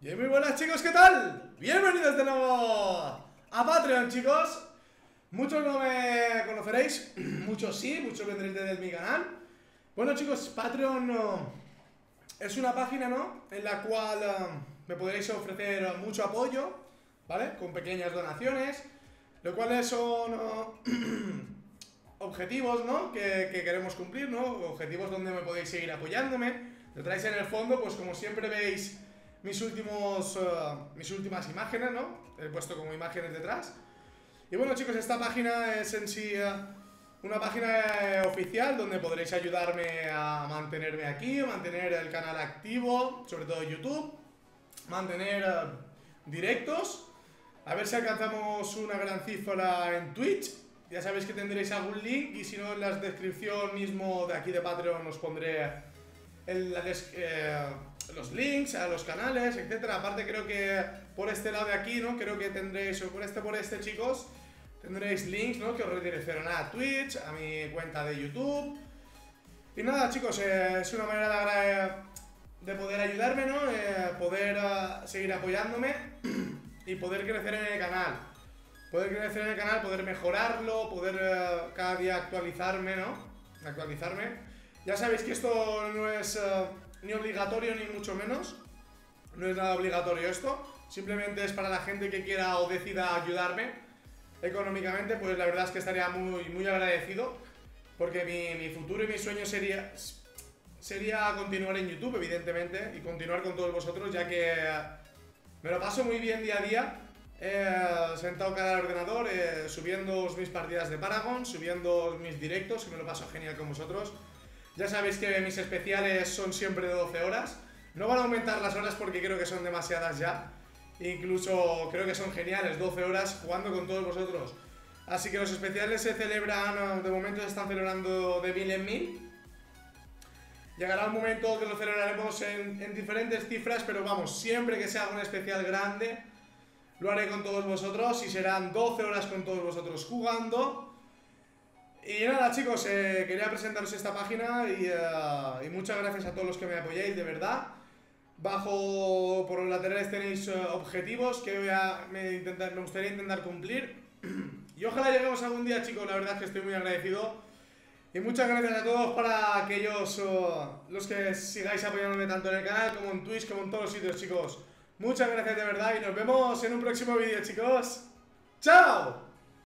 Y muy buenas, chicos, ¿qué tal? Bienvenidos de nuevo a Patreon, chicos. Muchos no me conoceréis, muchos sí, muchos vendréis desde mi canal. Bueno, chicos, Patreon es una página, ¿no?, en la cual me podréis ofrecer mucho apoyo, ¿vale? Con pequeñas donaciones, lo cual son objetivos, ¿no?, que queremos cumplir, ¿no? Objetivos donde me podéis seguir apoyándome. Lo traéis en el fondo, pues como siempre veis mis últimas imágenes, ¿no? He puesto como imágenes detrás. Y bueno, chicos, esta página es en sí una página oficial donde podréis ayudarme a mantenerme aquí, a mantener el canal activo, sobre todo YouTube, mantener directos, a ver si alcanzamos una gran cifra en Twitch. Ya sabéis que tendréis algún link, y si no, en la descripción mismo de aquí de Patreon os pondré los links a los canales, etcétera. Aparte, creo que por este lado de aquí, ¿no?, creo que tendréis, o por este, chicos, tendréis links, ¿no?, que os redireccionarán a Twitch, a mi cuenta de YouTube. Y nada, chicos, es una manera de poder ayudarme, ¿no?, poder seguir apoyándome y poder crecer en el canal. Poder crecer en el canal, poder mejorarlo, poder cada día actualizarme, ¿no? Ya sabéis que esto no es ni obligatorio ni mucho menos. No es nada obligatorio esto. Simplemente es para la gente que quiera o decida ayudarme económicamente. Pues la verdad es que estaría muy agradecido, porque mi futuro y mi sueño sería continuar en YouTube, evidentemente, y continuar con todos vosotros, ya que me lo paso muy bien día a día, sentado cada ordenador, subiendo mis partidas de Paragon, subiendo mis directos, y me lo paso genial con vosotros. Ya sabéis que mis especiales son siempre de 12 horas. No van a aumentar las horas porque creo que son demasiadas ya. Incluso creo que son geniales, 12 horas jugando con todos vosotros. Así que los especiales se celebran, de momento se están celebrando de 1000 en 1000. Llegará un momento que lo celebraremos en diferentes cifras, pero vamos, siempre que se haga un especial grande, lo haré con todos vosotros y serán 12 horas con todos vosotros jugando. Y nada, chicos, quería presentaros esta página y muchas gracias a todos los que me apoyáis, de verdad. Bajo, por los laterales tenéis objetivos que me gustaría intentar cumplir. Y ojalá lleguemos algún día, chicos, la verdad es que estoy muy agradecido. Y muchas gracias a todos, para aquellos los que sigáis apoyándome tanto en el canal como en Twitch, como en todos los sitios, chicos. Muchas gracias de verdad y nos vemos en un próximo vídeo, chicos. ¡Chao!